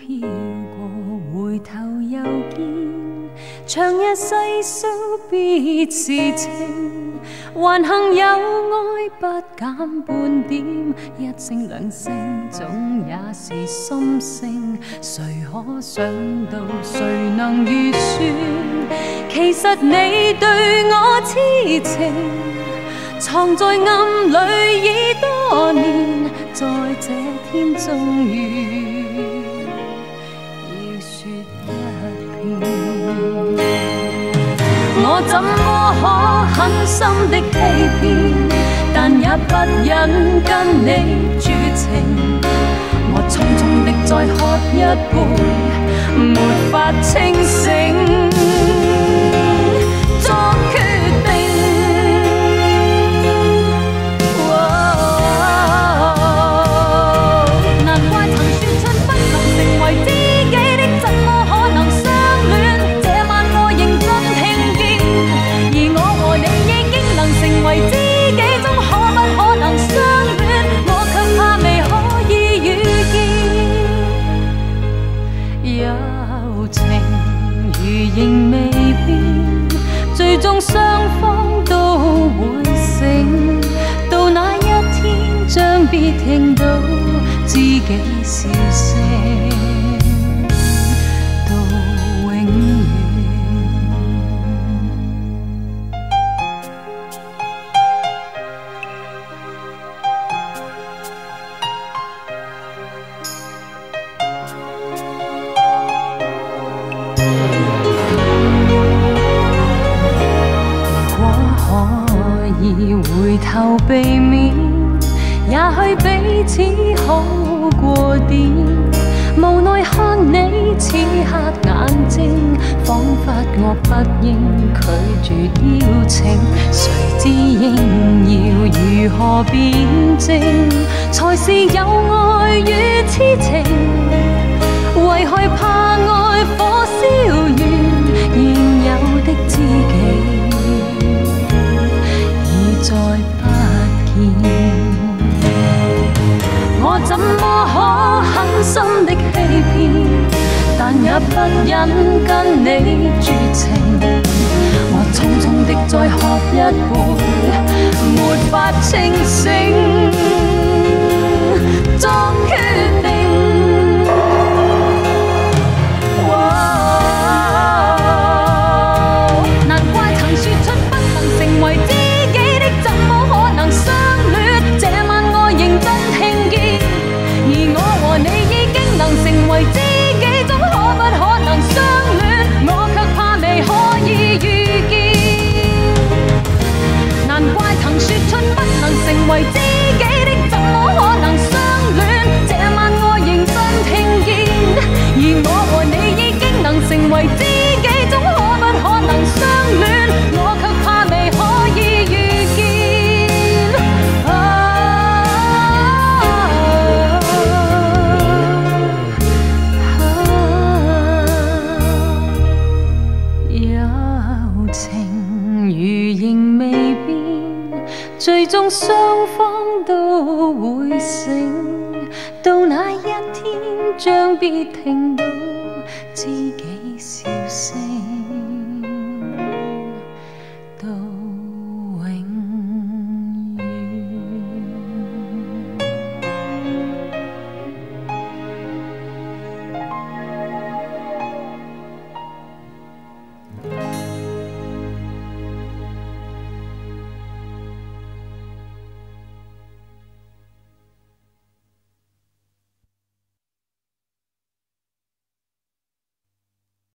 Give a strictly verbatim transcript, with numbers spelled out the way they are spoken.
飘過，回頭又見，長夜細數別是情，還幸有愛不減半點，一聲兩聲總也是心聲，誰可想到誰能預算，其實你對我痴情藏在暗裏已多年，在這天終於要說一遍，我怎麼可狠心的欺騙，但也不忍跟你絕情，我匆匆的再喝一杯，沒法清醒，作決定。仍未變，最終雙方都會醒，到那一天將必聽到知己笑聲，到永遠。回頭避免，也許彼此好過點。無奈看你此刻眼睛，彷彿我不應拒絕邀請。誰知應要如何辯證，才是有愛與痴情？為害怕愛火燒完現有的知己。再不見，我怎麼可狠心的欺騙，但也不忍跟你絕情，我匆匆的再喝一杯，沒法清醒，作決定。難怪曾說出不能成為知己，怎麼可能相戀？這晚我認真聽見，而我和你已經能成為知己，總可不可能相戀？我卻怕未可以預見。難怪曾說出不能成為知己的，怎麼可能相戀？這晚我認真聽見，而我和你已經能成為知己，總可不可能相戀？我卻怕未可以預見。最終雙方都會醒，到那一天將必聽到